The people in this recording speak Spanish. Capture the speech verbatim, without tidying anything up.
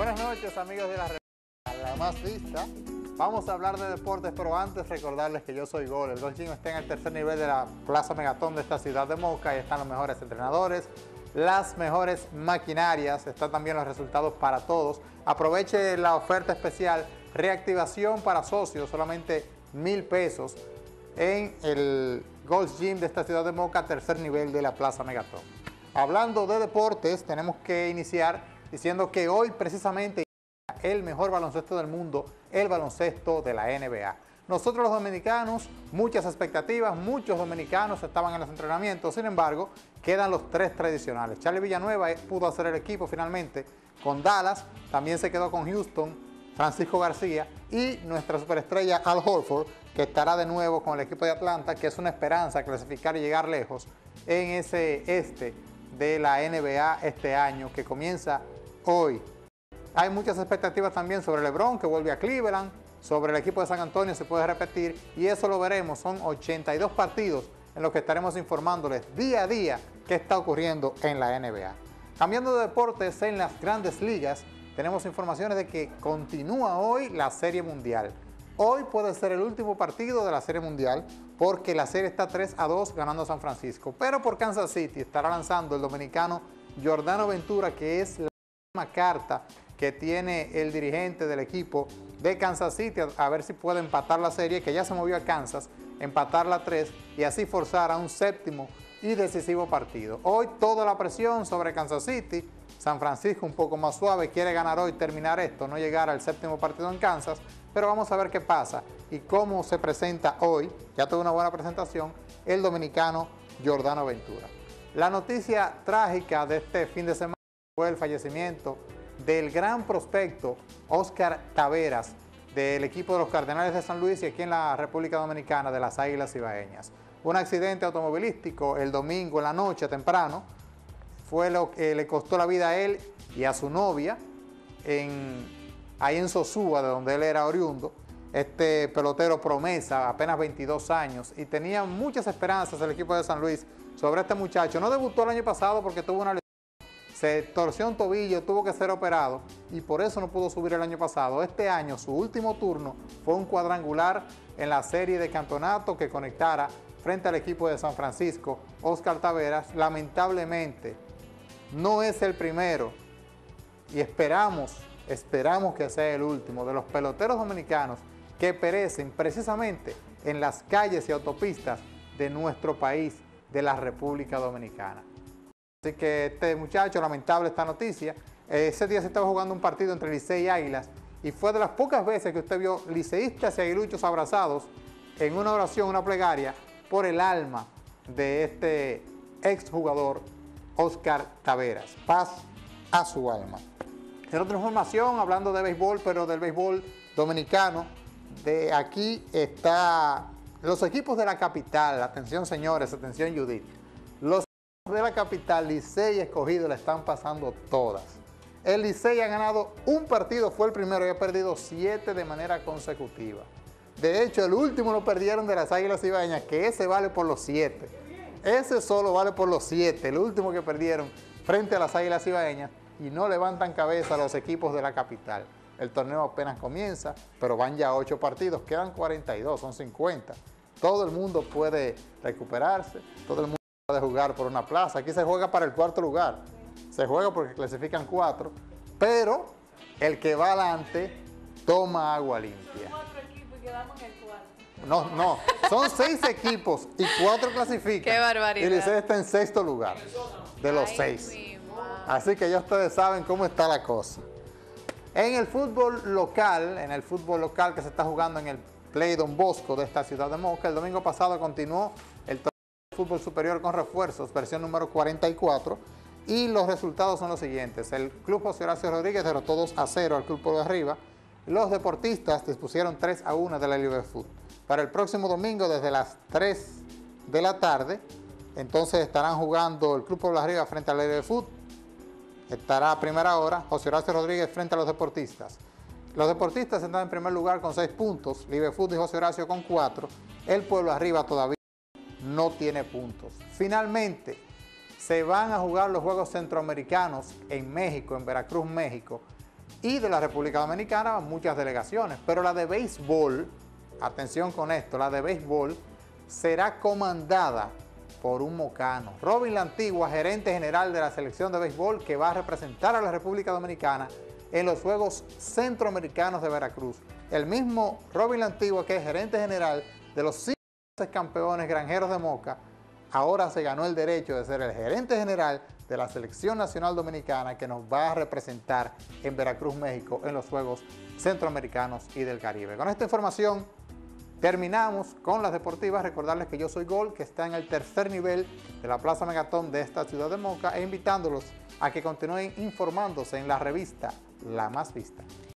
Buenas noches, amigos de la República, la más vista. Vamos a hablar de deportes, pero antes recordarles que yo soy Gol. El Gol Gym está en el tercer nivel de la Plaza Megatón de esta ciudad de Moca. Ahí están los mejores entrenadores, las mejores maquinarias, están también los resultados para todos. Aproveche la oferta especial, reactivación para socios, solamente mil pesos en el Gold's Gym de esta ciudad de Moca, tercer nivel de la Plaza Megatón. Hablando de deportes, tenemos que iniciar diciendo que hoy precisamente el mejor baloncesto del mundo, el baloncesto de la N B A. Nosotros los dominicanos, muchas expectativas, muchos dominicanos estaban en los entrenamientos, sin embargo, quedan los tres tradicionales. Charlie Villanueva pudo hacer el equipo finalmente con Dallas, también se quedó con Houston, Francisco García y nuestra superestrella Al Horford, que estará de nuevo con el equipo de Atlanta, que es una esperanza clasificar y llegar lejos en ese este de la N B A este año que comienza hoy. Hay muchas expectativas también sobre LeBron, que vuelve a Cleveland, sobre el equipo de San Antonio, se puede repetir, y eso lo veremos. Son ochenta y dos partidos en los que estaremos informándoles día a día qué está ocurriendo en la N B A. Cambiando de deportes, en las grandes ligas, tenemos informaciones de que continúa hoy la Serie Mundial. Hoy puede ser el último partido de la Serie Mundial porque la serie está tres a dos ganando San Francisco. Pero por Kansas City estará lanzando el dominicano Jordano Ventura, que es la misma carta que tiene el dirigente del equipo de Kansas City, a ver si puede empatar la serie, que ya se movió a Kansas, empatarla a tres y así forzar a un séptimo y decisivo partido. Hoy toda la presión sobre Kansas City. San Francisco un poco más suave, quiere ganar hoy, terminar esto, no llegar al séptimo partido en Kansas, pero vamos a ver qué pasa y cómo se presenta hoy, ya tuvo una buena presentación, el dominicano Jordano Ventura. La noticia trágica de este fin de semana fue el fallecimiento del gran prospecto Oscar Taveras, del equipo de los Cardenales de San Luis y aquí en la República Dominicana de las Águilas Ibaeñas. Un accidente automovilístico el domingo en la noche temprano, fue lo que le costó la vida a él y a su novia, en, ahí en Sosúa, de donde él era oriundo. Este pelotero promesa, apenas veintidós años, y tenía muchas esperanzas el equipo de San Luis sobre este muchacho. No debutó el año pasado porque tuvo una lesión, se torció un tobillo, tuvo que ser operado, y por eso no pudo subir el año pasado. Este año, su último turno, fue un cuadrangular en la serie de campeonato que conectara frente al equipo de San Francisco. Oscar Taveras, lamentablemente, no es el primero y esperamos, esperamos que sea el último de los peloteros dominicanos que perecen precisamente en las calles y autopistas de nuestro país, de la República Dominicana. Así que este muchacho, lamentable esta noticia, ese día se estaba jugando un partido entre Licey y Águilas y fue de las pocas veces que usted vio liceístas y aguiluchos abrazados en una oración, una plegaria por el alma de este exjugador Oscar Taveras. Paz a su alma. En otra información, hablando de béisbol, pero del béisbol dominicano, de aquí está los equipos de la capital. Atención, señores, atención, Judith. Los equipos de la capital, Licey y Escogido, le están pasando todas. El Licey ha ganado un partido, fue el primero y ha perdido siete de manera consecutiva. De hecho, el último lo perdieron de las Águilas Ibaeñas, que ese vale por los siete. Ese solo vale por los siete, el último que perdieron frente a las Águilas Ibaeñas, y no levantan cabeza a los equipos de la capital. El torneo apenas comienza, pero van ya ocho partidos, quedan cuarenta y dos, son cincuenta. Todo el mundo puede recuperarse, todo el mundo puede jugar por una plaza. Aquí se juega para el cuarto lugar, se juega porque clasifican cuatro, pero el que va adelante toma agua limpia. Cuatro equipos y quedamos en el cuarto. No, no, son seis equipos y cuatro clasifican. ¡Qué barbaridad! Y Licey está en sexto lugar de los Ay, seis. mi madre. Así que ya ustedes saben cómo está la cosa. En el fútbol local, en el fútbol local que se está jugando en el Play Don Bosco de esta ciudad de Moca, el domingo pasado continuó el torneo de fútbol superior con refuerzos, versión número cuarenta y cuatro, y los resultados son los siguientes. El Club José Horacio Rodríguez derrotó dos a cero al Club Pueblo de Arriba. Los deportistas dispusieron tres a uno de la Libre Fútbol. Para el próximo domingo, desde las tres de la tarde, entonces estarán jugando el Club Pueblo de Arriba frente al Libre Fútbol. Estará a primera hora José Horacio Rodríguez frente a los deportistas. Los deportistas están en primer lugar con seis puntos, Libre Fútbol y José Horacio con cuatro. El Pueblo de Arriba todavía no tiene puntos. Finalmente, se van a jugar los Juegos Centroamericanos en México, en Veracruz, México. y de la República Dominicana muchas delegaciones, pero la de béisbol, atención con esto, la de béisbol será comandada por un mocano, Robin La Antigua, gerente general de la selección de béisbol que va a representar a la República Dominicana en los Juegos Centroamericanos de Veracruz. El mismo Robin La Antigua, que es gerente general de los cinco campeones granjeros de Moca, ahora se ganó el derecho de ser el gerente general de la Selección Nacional Dominicana que nos va a representar en Veracruz, México, en los Juegos Centroamericanos y del Caribe. Con esta información terminamos con las deportivas. Recordarles que yo soy Gol, que está en el tercer nivel de la Plaza Megatón de esta ciudad de Moca, e invitándolos a que continúen informándose en la revista La Más Vista.